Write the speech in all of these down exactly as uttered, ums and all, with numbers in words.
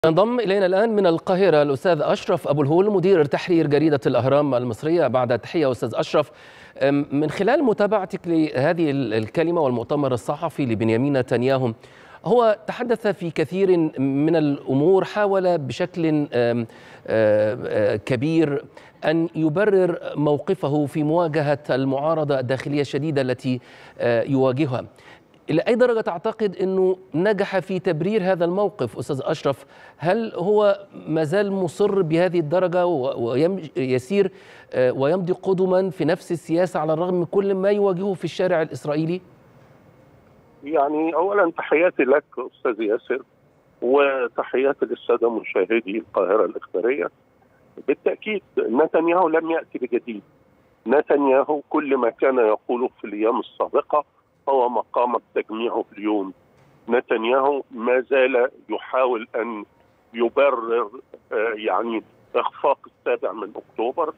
انضم إلينا الآن من القاهرة الأستاذ أشرف أبو الهول مدير تحرير جريدة الأهرام المصرية. بعد تحية أستاذ أشرف، من خلال متابعتك لهذه الكلمة والمؤتمر الصحفي لبنيامين نتنياهو، هو تحدث في كثير من الأمور، حاول بشكل كبير أن يبرر موقفه في مواجهة المعارضة الداخلية الشديدة التي يواجهها. إلى أي درجة تعتقد أنه نجح في تبرير هذا الموقف أستاذ أشرف؟ هل هو مازال مصر بهذه الدرجة ويسير ويمضي قدما في نفس السياسة على الرغم من كل ما يواجهه في الشارع الإسرائيلي؟ يعني أولا تحياتي لك أستاذ ياسر، وتحياتي للسادة مشاهدي القاهرة الإخبارية. بالتأكيد نتنياهو لم يأتي بجديد. نتنياهو كل ما كان يقوله في الأيام السابقة هو ما قام بتجميعه اليوم. نتنياهو ما زال يحاول أن يبرر يعني إخفاق السابع من أكتوبر،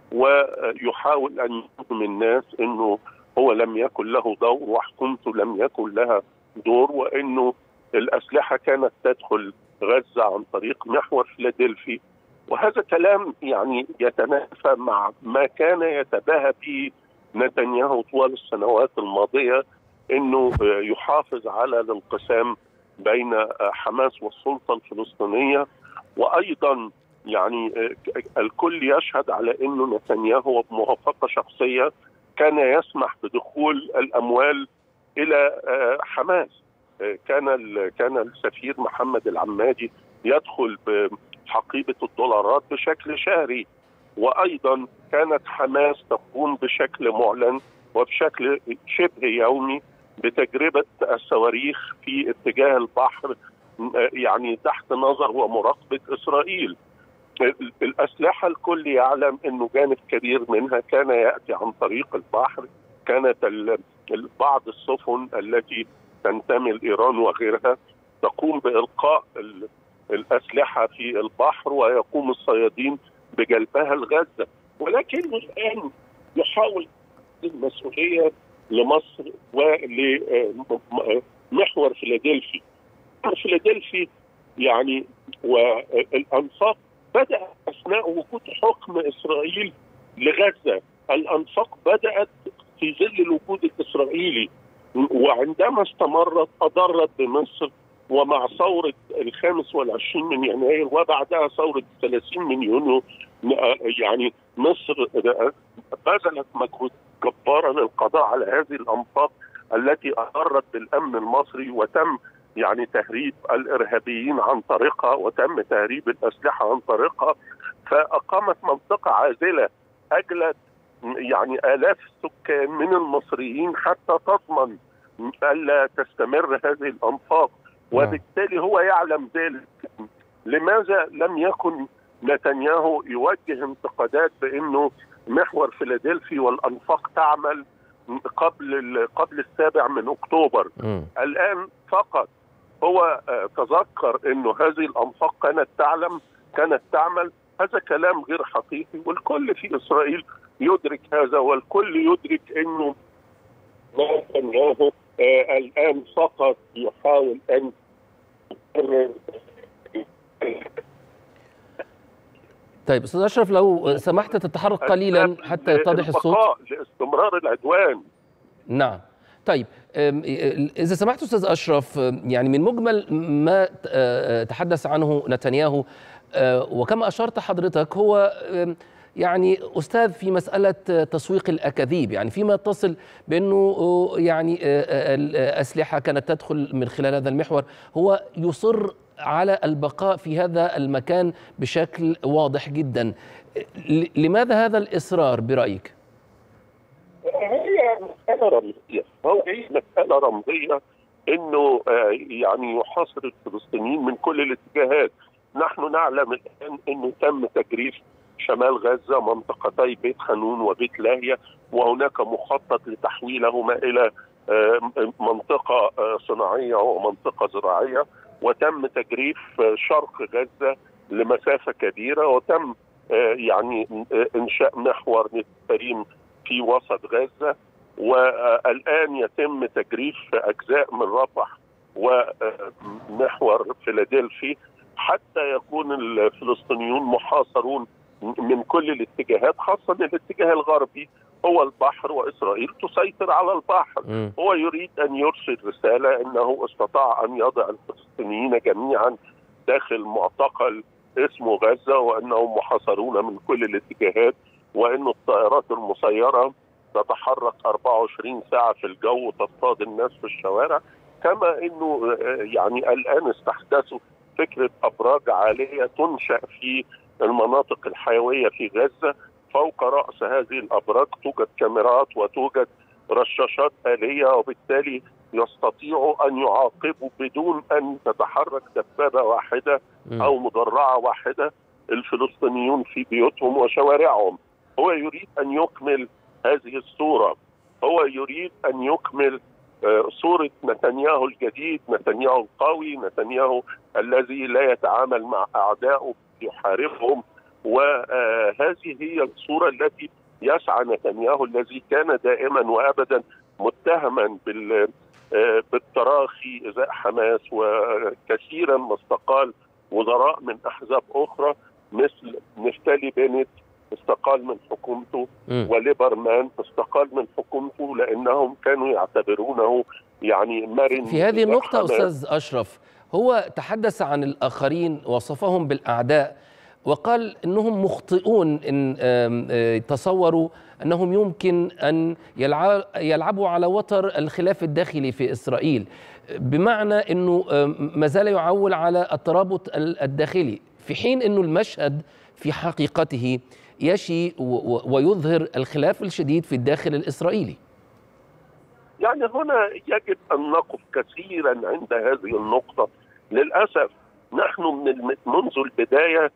ويحاول أن يفهم الناس أنه هو لم يكن له دور وحكومته لم يكن لها دور، وأنه الأسلحة كانت تدخل غزة عن طريق محور فيلادلفي. وهذا كلام يعني يتنافى مع ما كان يتباهى به نتنياهو طوال السنوات الماضية، انه يحافظ على الانقسام بين حماس والسلطة الفلسطينية. وايضا يعني الكل يشهد على انه نتنياهو بموافقة شخصية كان يسمح بدخول الاموال الى حماس. كان كان السفير محمد العمادي يدخل بحقيبة الدولارات بشكل شهري، وايضا كانت حماس تقوم بشكل معلن وبشكل شبه يومي بتجربة الصواريخ في اتجاه البحر، يعني تحت نظر ومراقبة إسرائيل. الأسلحة الكل يعلم أنه جانب كبير منها كان يأتي عن طريق البحر. كانت بعض السفن التي تنتمي لإيران وغيرها تقوم بإلقاء الأسلحة في البحر، ويقوم الصيادين بجلبها لغزة. ولكن الآن يحاول المسؤولية لمصر ولمحور فيلادلفي. فيلادلفي يعني والأنفاق بدأ أثناء وجود حكم إسرائيل لغزة. الأنفاق بدأت في ظل الوجود الإسرائيلي، وعندما استمرت أضرت بمصر. ومع ثورة الخامس والعشرين من يناير وبعدها ثورة الثلاثين من يونيو، يعني مصر بذلت مجهود جبارا للقضاء على هذه الأنفاق التي أضرت بالأمن المصري، وتم يعني تهريب الإرهابيين عن طريقها، وتم تهريب الأسلحة عن طريقها. فأقامت منطقة عازلة أجلت يعني آلاف السكان من المصريين حتى تضمن ألا تستمر هذه الأنفاق. وبالتالي هو يعلم ذلك. لماذا لم يكن نتنياهو يوجه انتقادات بأنه محور فيلادلفي والأنفاق تعمل قبل قبل السابع من أكتوبر؟ م. الآن فقط هو تذكر أنه هذه الأنفاق كانت تعلم كانت تعمل. هذا كلام غير حقيقي، والكل في إسرائيل يدرك هذا، والكل يدرك أنه نتنياهو آه الآن فقط يحاول أن طيب أستاذ أشرف، لو سمحت تتحرك قليلا حتى يتضح الصوت. لاستمرار العدوان. نعم. طيب إذا سمحت أستاذ أشرف، يعني من مجمل ما تحدث عنه نتنياهو وكما أشرت حضرتك، هو يعني أستاذ في مسألة تسويق الأكاذيب، يعني فيما يتصل بأنه يعني الأسلحة كانت تدخل من خلال هذا المحور، هو يصر على البقاء في هذا المكان بشكل واضح جدا. لماذا هذا الإصرار برأيك؟ هي مسألة رمزية، هي مسألة رمزية أنه يعني يحاصر الفلسطينيين من كل الاتجاهات. نحن نعلم الآن أنه تم تجريف شمال غزة منطقتي بيت حنون وبيت لاهية، وهناك مخطط لتحويلهما إلى منطقة صناعية ومنطقة زراعية. وتم تجريف شرق غزة لمسافة كبيرة، وتم يعني إنشاء محور نتريم في وسط غزة. والآن يتم تجريف أجزاء من رفح ومحور فيلادلفي. حتى يكون الفلسطينيون محاصرون من كل الاتجاهات، خاصة الاتجاه الغربي هو البحر وإسرائيل تسيطر على البحر. م. هو يريد أن يرسل رسالة أنه استطاع أن يضع الفلسطينيين جميعا داخل معتقل اسمه غزة، وأنهم محاصرون من كل الاتجاهات، وأن الطائرات المسيرة تتحرك أربعة وعشرين ساعة في الجو وتصطاد الناس في الشوارع. كما أنه يعني الآن استحدثوا فكرة أبراج عالية تنشأ في المناطق الحيوية في غزة. فوق رأس هذه الأبراج توجد كاميرات وتوجد رشاشات آلية، وبالتالي يستطيعوا أن يعاقبوا بدون أن تتحرك دبابة واحدة أو مدرعة واحدة الفلسطينيون في بيوتهم وشوارعهم. هو يريد أن يكمل هذه الصورة، هو يريد أن يكمل صورة نتنياهو الجديد، نتنياهو القوي، نتنياهو الذي لا يتعامل مع أعدائه يحاربهم. وهذه هي الصورة التي يسعى نتنياهو، الذي كان دائما وأبدا متهما بالتراخي إزاء حماس، وكثيرا ما استقال وزراء من أحزاب أخرى مثل نفتالي بنت استقال من حكومته، وليبرمان استقال من حكومته لأنهم كانوا يعتبرونه يعني مرن. في هذه النقطة أستاذ أشرف، هو تحدث عن الآخرين، وصفهم بالأعداء، وقال أنهم مخطئون إن تصوروا أنهم يمكن أن يلعبوا على وتر الخلاف الداخلي في إسرائيل، بمعنى أنه ما زال يعول على الترابط الداخلي، في حين أنه المشهد في حقيقته يشي ويظهر الخلاف الشديد في الداخل الإسرائيلي. يعني هنا يجب أن نقف كثيرا عند هذه النقطة. للأسف نحن من منذ البداية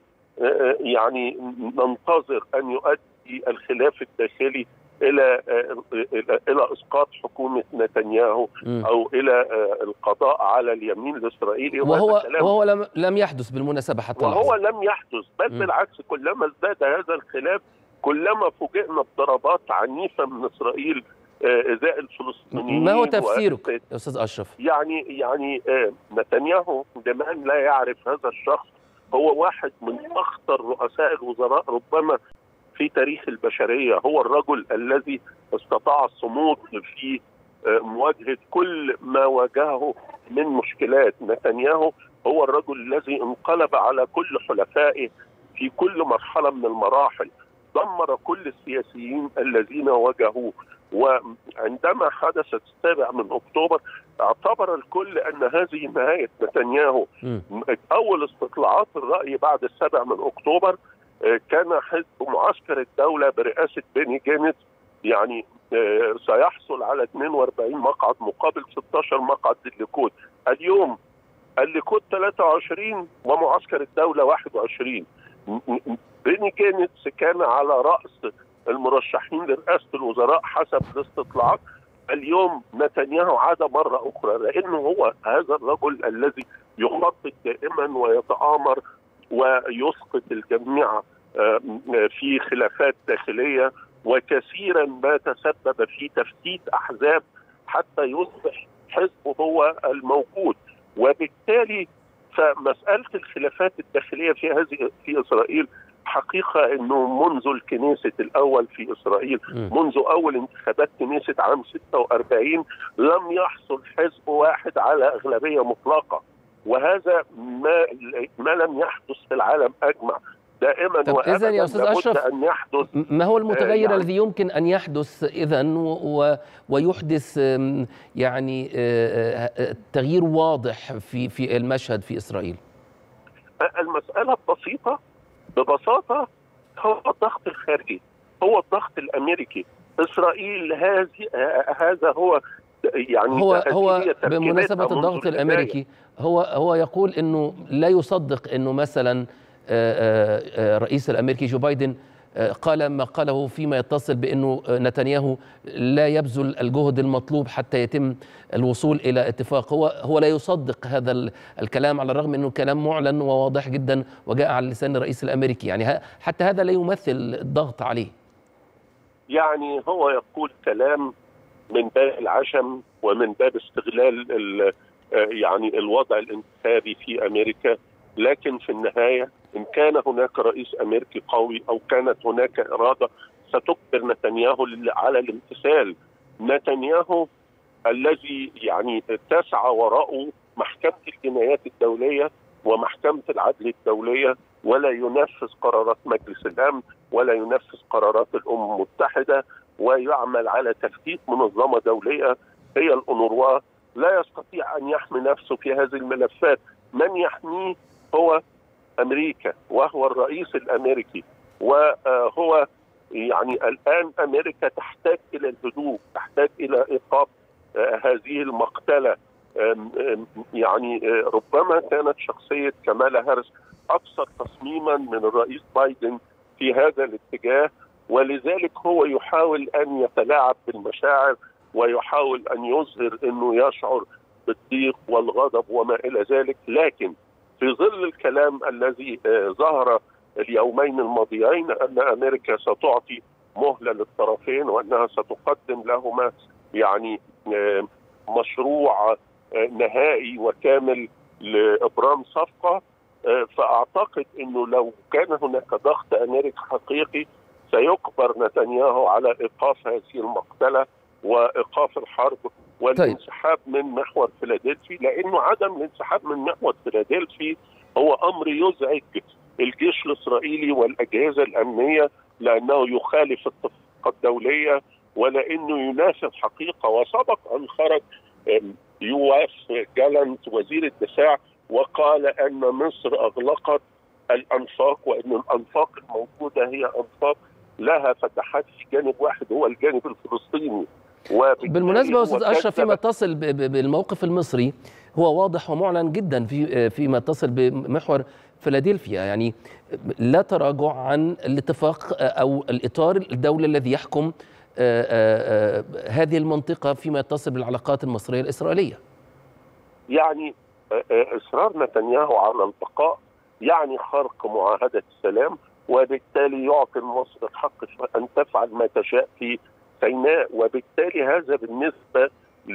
يعني ننتظر أن يؤدي الخلاف الداخلي إلى إلى إلى إسقاط حكومة نتنياهو أو إلى القضاء على اليمين الإسرائيلي. وهو وهو لم لم يحدث بالمناسبة حتى وهو لم يحدث، بل بالعكس كلما ازداد هذا الخلاف كلما فوجئنا بضربات عنيفة من إسرائيل إزاء الفلسطينيين. ما هو تفسيرك يا أستاذ أشرف؟ يعني يعني نتنياهو لمن لا يعرف هذا الشخص هو واحد من أخطر رؤساء الوزراء ربما في تاريخ البشرية. هو الرجل الذي استطاع الصمود في مواجهة كل ما واجهه من مشكلات. نتنياهو هو الرجل الذي انقلب على كل حلفائه في كل مرحلة من المراحل، دمر كل السياسيين الذين واجهوه. وعندما حدثت السابع من أكتوبر اعتبر الكل أن هذه نهاية نتنياهو. أول استطلاعات الرأي بعد السابع من أكتوبر كان حزب معسكر الدولة برئاسة بيني جانتس يعني سيحصل على اثنين وأربعين مقعد مقابل ستة عشر مقعد للليكود. اليوم الليكود ثلاثة وعشرين ومعسكر الدولة واحد وعشرين. بيني جانتس كان على رأس المرشحين لرئاسة الوزراء حسب الاستطلاعات. اليوم نتنياهو عاد مرة أخرى، لأنه هو هذا الرجل الذي يخطط دائما ويتآمر ويسقط الجميع في خلافات داخلية، وكثيرا ما تسبب في تفتيت أحزاب حتى يصبح حزبه هو الموجود. وبالتالي فمسألة الخلافات الداخلية في هذه في إسرائيل حقيقة أنه منذ الكنيسة الأول في إسرائيل، منذ أول انتخابات كنيسة عام ستة وأربعين لم يحصل حزب واحد على أغلبية مطلقة، وهذا ما ما لم يحدث في العالم أجمع. دائما وأبدا يا أستاذ أشرف أن يحدث. ما هو المتغير يعني الذي يمكن أن يحدث إذن ويحدث يعني تغيير واضح في في المشهد في إسرائيل؟ المسألة بسيطة ببساطة، هو الضغط الخارجي، هو الضغط الأمريكي. إسرائيل هذه هذا هو يعني هو هو بمناسبة الضغط الأمريكي، هو هو يقول إنه لا يصدق إنه مثلا الرئيس الأمريكي جو بايدن قال ما قاله فيما يتصل بأنه نتنياهو لا يبذل الجهد المطلوب حتى يتم الوصول إلى اتفاق. هو هو لا يصدق هذا الكلام، على الرغم أنه كلام معلن وواضح جدا وجاء على لسان الرئيس الأمريكي. يعني حتى هذا لا يمثل الضغط عليه. يعني هو يقول كلام من باب العشم ومن باب استغلال يعني الوضع الانتخابي في أمريكا لكن في النهاية إن كان هناك رئيس أمريكي قوي أو كانت هناك إرادة ستجبر نتنياهو على الامتثال. نتنياهو الذي يعني تسعى وراءه محكمة الجنايات الدولية ومحكمة العدل الدولية، ولا ينفذ قرارات مجلس الأمن ولا ينفذ قرارات الأمم المتحدة، ويعمل على تفتيت منظمة دولية هي الأونروا. لا يستطيع أن يحمي نفسه في هذه الملفات. من يحميه هو أمريكا وهو الرئيس الأمريكي، وهو يعني الآن أمريكا تحتاج إلى الهدوء، تحتاج إلى إيقاف هذه المقتلة. يعني ربما كانت شخصية كمالا هاريس أكثر تصميما من الرئيس بايدن في هذا الاتجاه، ولذلك هو يحاول أن يتلاعب بالمشاعر ويحاول أن يظهر أنه يشعر بالضيق والغضب وما إلى ذلك. لكن في ظل الكلام الذي ظهر اليومين الماضيين أن أمريكا ستعطي مهلة للطرفين وأنها ستقدم لهما يعني مشروع نهائي وكامل لإبرام صفقة، فأعتقد أنه لو كان هناك ضغط أمريكي حقيقي سيجبر نتنياهو على إيقاف هذه المقتلة وإيقاف الحرب والانسحاب من محور فيلادلفي، لأنه عدم الانسحاب من محور فيلادلفي هو أمر يزعج الجيش الإسرائيلي والأجهزة الأمنية، لأنه يخالف الاتفاقات الدولية ولأنه ينافذ حقيقة. وسبق أن خرج يواف جالانت وزير الدفاع وقال أن مصر أغلقت الأنفاق وأن الأنفاق الموجودة هي أنفاق لها فتحات في جانب واحد هو الجانب الفلسطيني. بالمناسبة أستاذ أشرف، فيما يتصل بالموقف المصري هو واضح ومعلن جدا في فيما يتصل بمحور فيلادلفيا، يعني لا تراجع عن الاتفاق أو الإطار الدولي الذي يحكم هذه المنطقة فيما يتصل بالعلاقات المصرية الإسرائيلية. يعني إصرار نتنياهو على البقاء يعني خرق معاهدة السلام، وبالتالي يعطي مصر الحق أن تفعل ما تشاء في سيناء، وبالتالي هذا بالنسبة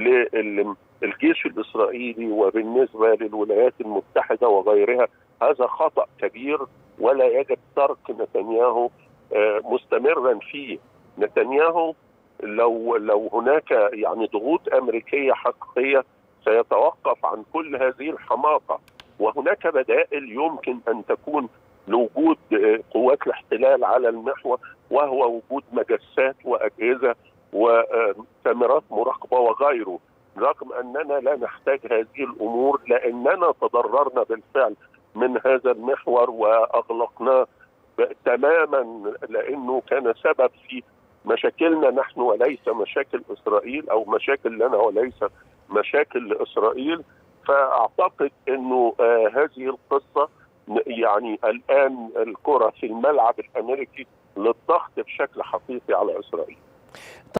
للجيش الإسرائيلي وبالنسبة للولايات المتحدة وغيرها هذا خطأ كبير ولا يجب ترك نتنياهو مستمرا فيه. نتنياهو لو لو هناك يعني ضغوط أمريكية حقيقية سيتوقف عن كل هذه الحماقة، وهناك بدائل يمكن أن تكون لوجود قوات الاحتلال على المحور، وهو وجود مجسات وأجهزة وكاميرات مراقبة وغيره، رغم أننا لا نحتاج هذه الأمور لأننا تضررنا بالفعل من هذا المحور وأغلقناه تماما، لأنه كان سبب في مشاكلنا نحن وليس مشاكل إسرائيل، أو مشاكل لنا وليس مشاكل لإسرائيل. فأعتقد أنه آه هذه القصة يعني الآن الكرة في الملعب الأمريكي للضغط بشكل حقيقي على إسرائيل.